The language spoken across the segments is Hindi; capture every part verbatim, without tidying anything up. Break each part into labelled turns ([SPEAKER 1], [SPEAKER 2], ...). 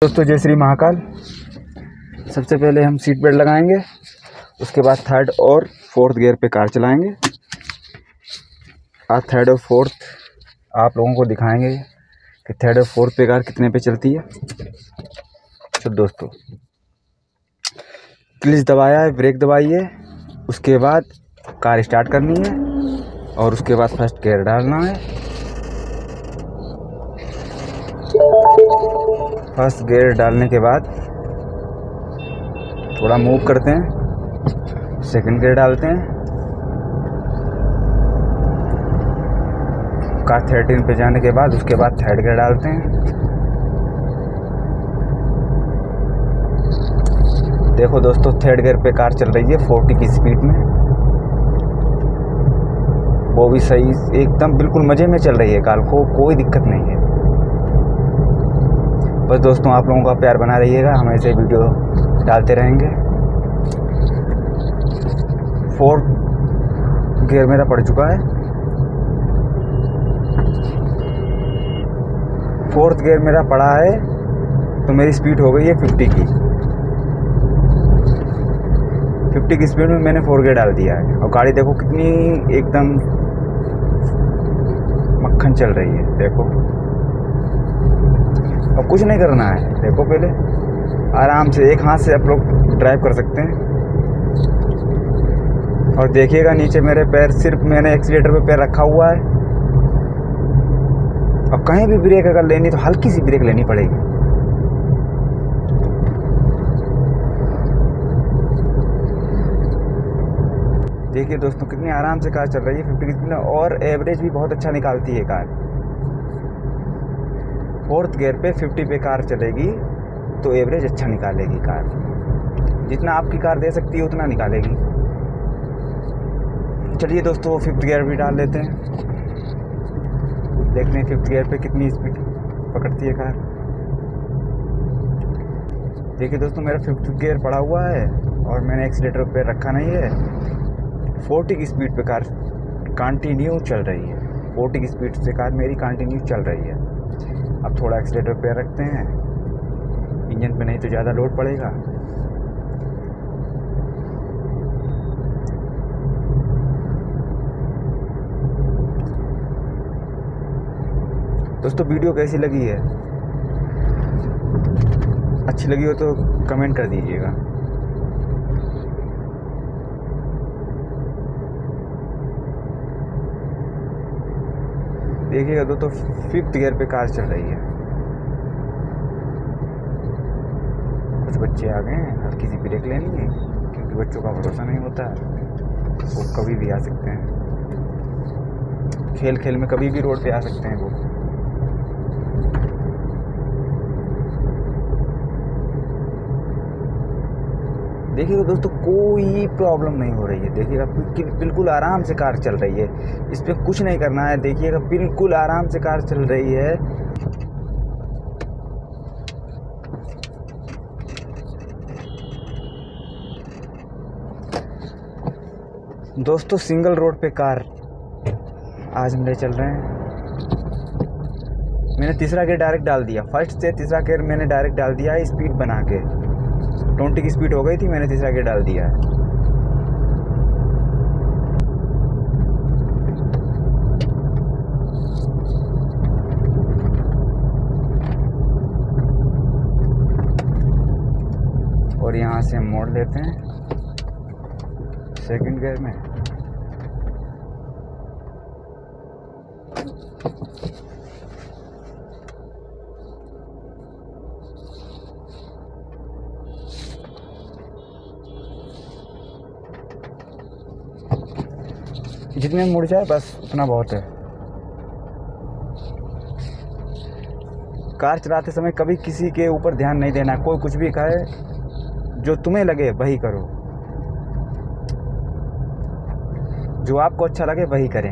[SPEAKER 1] दोस्तों जय श्री महाकाल। सबसे पहले हम सीट बेल्ट लगाएंगे, उसके बाद थर्ड और फोर्थ गियर पे कार चलाएंगे। आज थर्ड और फोर्थ आप लोगों को दिखाएंगे कि थर्ड और फोर्थ पे कार कितने पे चलती है। तो दोस्तों क्लच दबाया है, ब्रेक दबाइए, उसके बाद कार स्टार्ट करनी है और उसके बाद फर्स्ट गियर डालना है। फर्स्ट गियर डालने के बाद थोड़ा मूव करते हैं, सेकंड गियर डालते हैं, कार थर्टीन पे जाने के बाद उसके बाद थर्ड गियर डालते हैं। देखो दोस्तों थर्ड गियर पे कार चल रही है फोर्टी की स्पीड में, वो भी सही एकदम बिल्कुल मज़े में चल रही है कार को, कोई दिक्कत नहीं है। बस दोस्तों आप लोगों का प्यार बना रहिएगा, हम ऐसे वीडियो डालते रहेंगे। फोर्थ गियर मेरा पड़ चुका है, फोर्थ गियर मेरा पड़ा है तो मेरी स्पीड हो गई है फिफ्टी की। फिफ्टी की स्पीड में मैंने फोर गियर डाल दिया है और गाड़ी देखो कितनी एकदम मक्खन चल रही है। देखो अब कुछ नहीं करना है, देखो पहले आराम से एक हाथ से आप लोग ड्राइव कर सकते हैं। और देखिएगा नीचे मेरे पैर, सिर्फ मैंने एक्सीलेटर पे पैर रखा हुआ है। अब कहीं भी ब्रेक अगर लेनी तो हल्की सी ब्रेक लेनी पड़ेगी। देखिए दोस्तों कितनी आराम से कार चल रही है फिफ्टी की स्पीड में, और एवरेज भी बहुत अच्छा निकालती है कार। फोर्थ गियर पे फिफ्टी पे कार चलेगी तो एवरेज अच्छा निकालेगी कार, जितना आपकी कार दे सकती है उतना निकालेगी। चलिए दोस्तों फिफ्थ गियर भी डाल लेते हैं, देखते हैं फिफ्थ गियर पे कितनी स्पीड पकड़ती है कार। देखिए दोस्तों मेरा फिफ्थ गियर पड़ा हुआ है और मैंने एक्सीलेटर पे रखा नहीं है। फोर्टी की स्पीड पे कार कंटिन्यू चल रही है, फोर्टी की स्पीड से कार मेरी कंटिन्यू चल रही है। अब थोड़ा एक्सीलेटर पे रखते हैं, इंजन पे नहीं तो ज़्यादा लोड पड़ेगा। दोस्तों वीडियो कैसी लगी है, अच्छी लगी हो तो कमेंट कर दीजिएगा। देखिएगा दोस्तों फिफ्थ गियर पे कार चल रही है। कुछ बच्चे आ गए हैं, हल्की सी ब्रेक लेनी है क्योंकि बच्चों का भरोसा नहीं होता, वो कभी भी आ सकते हैं, खेल खेल में कभी भी रोड पे आ सकते हैं वो। देखिएगा दोस्तों कोई प्रॉब्लम नहीं हो रही है, देखिएगा बिल्कुल आराम से कार चल रही है, इस पर कुछ नहीं करना है। देखिएगा बिल्कुल आराम से कार चल रही है। दोस्तों सिंगल रोड पे कार आज हम ले चल रहे हैं। मैंने तीसरा गियर डायरेक्ट डाल दिया, फर्स्ट से तीसरा गियर मैंने डायरेक्ट डाल दिया है स्पीड बना के। ट्वेंटी की स्पीड हो गई थी, मैंने तीसरा गियर डाल दिया है। और यहाँ से हम मोड़ लेते हैं सेकंड गियर में। जितने में मुड़ जाए बस उतना बहुत है। कार चलाते समय कभी किसी के ऊपर ध्यान नहीं देना, कोई कुछ भी कहे, जो तुम्हें लगे वही करो, जो आपको अच्छा लगे वही करें।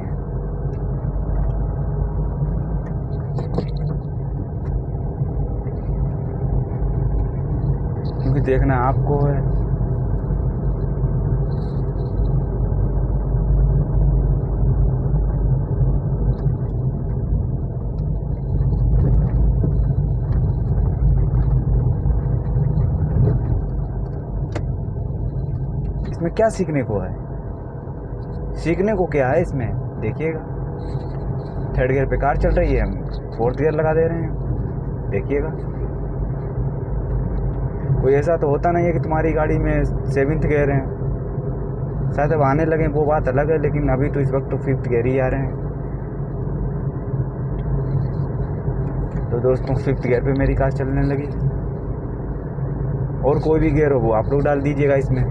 [SPEAKER 1] क्योंकि देखना आपको है। इसमें क्या सीखने को है? सीखने को क्या है इसमें? देखिएगा, थर्ड गियर पे कार चल रही है, हम फोर्थ गियर लगा दे रहे हैं। देखिएगा, कोई ऐसा तो होता नहीं है कि तुम्हारी गाड़ी में सेवन्थ गियर है, शायद अब आने लगे वो बात अलग है, लेकिन अभी तो इस वक्त तो फिफ्थ गियर ही आ रहे हैं। तो दोस्तों फिफ्थ गियर पे मेरी कार चलने लगी। और कोई भी गियर हो वो आप लोग डाल दीजिएगा इसमें।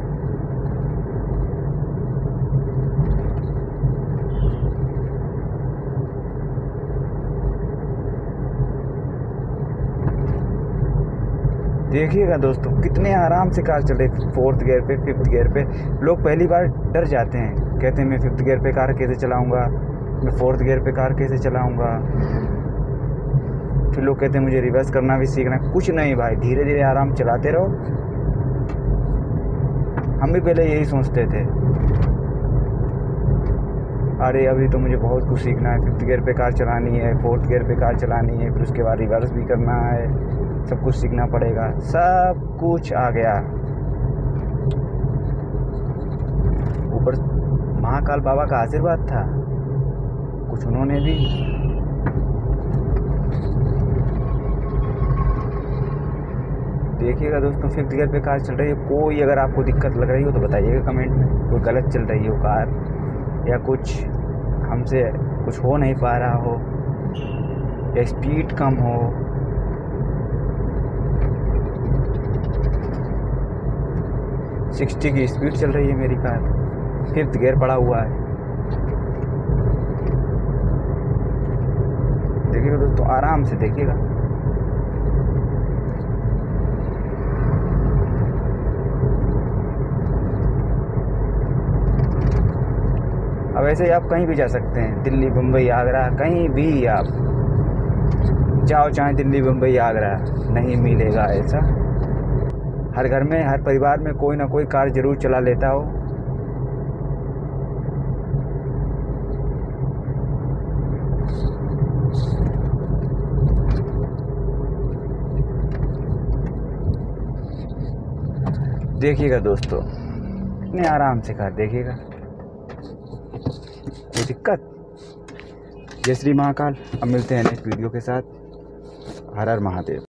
[SPEAKER 1] देखिएगा दोस्तों, कितने आराम से कार चले फोर्थ गियर पे, फिफ्थ गियर पे। लोग पहली बार डर जाते हैं, कहते हैं मैं फिफ्थ गियर पे कार कैसे चलाऊंगा, मैं फोर्थ गियर पे कार कैसे चलाऊंगा। फिर लोग कहते हैं मुझे रिवर्स करना भी सीखना है। कुछ नहीं भाई, धीरे धीरे आराम चलाते रहो। हम भी पहले यही सोचते थे, अरे अभी तो मुझे बहुत कुछ सीखना है, फिफ्थ गियर पे कार चलानी है, फोर्थ गियर पे कार चलानी है, फिर उसके बाद रिवर्स भी करना है, सब कुछ सीखना पड़ेगा। सब कुछ आ गया। ऊपर महाकाल बाबा का आशीर्वाद था, कुछ उन्होंने भी। देखिएगा दोस्तों, फिफ्थ गियर पे कार चल रही है। कोई अगर आपको दिक्कत लग रही हो तो बताइएगा कमेंट में, कोई गलत चल रही हो कार, या कुछ हमसे कुछ हो नहीं पा रहा हो, या स्पीड कम हो। सिक्सटी की स्पीड चल रही है मेरी कार, फिफ्थ गियर पड़ा हुआ है। देखिएगा दोस्तों, आराम से देखिएगा। अब ऐसे ही आप कहीं भी जा सकते हैं, दिल्ली, मुंबई, आगरा, कहीं भी आप जाओ, चाहे दिल्ली, मुंबई, आगरा, नहीं मिलेगा ऐसा। हर घर में, हर परिवार में कोई ना कोई कार जरूर चला लेता हो। देखिएगा दोस्तों, इतने आराम से कार, देखिएगा, कोई दिक्कत। जय श्री महाकाल। अब मिलते हैं नेक्स्ट वीडियो के साथ। हर हर महादेव।